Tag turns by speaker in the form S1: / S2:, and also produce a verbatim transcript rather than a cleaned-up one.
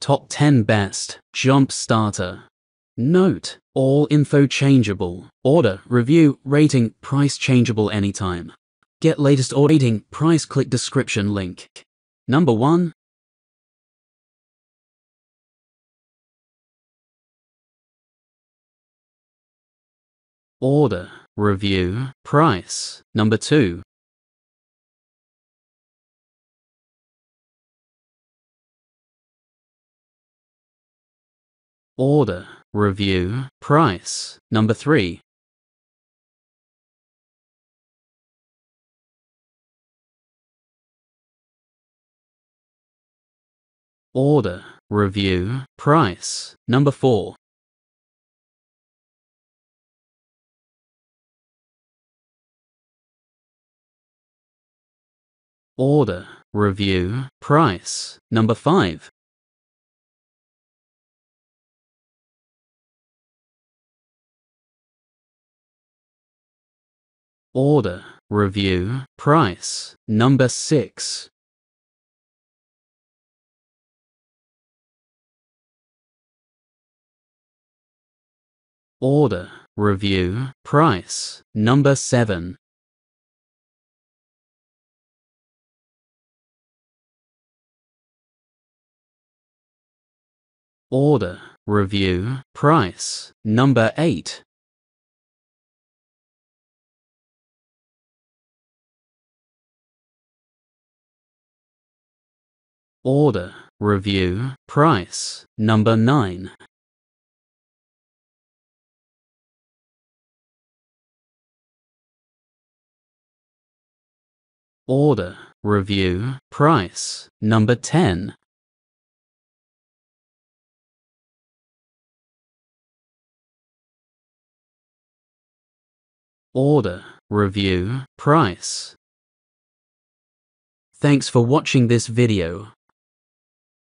S1: Top ten Best Jump Starter. Note: all info changeable. Order, review, rating, price changeable anytime. Get latest order rating, price, click description link. Number one. Order, review, price. Number two. Order, review, price. Number three. Order, review, price. Number four. Order, review, price. Number five. Order, review, price. Number six. Order, review, price. Number seven. Order, review, price. Number eight. Order, review, price. Number nine. Order, review, price. Number ten. Order, review, price. Thanks for watching this video.